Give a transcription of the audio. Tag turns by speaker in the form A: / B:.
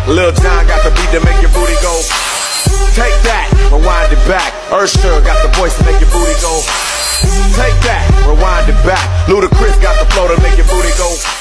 A: Lil Jon got the beat to make your booty go. Take that, rewind it back. Usher got the voice to make your booty go. Take that, rewind it back. Ludacris got the flow to make your booty go.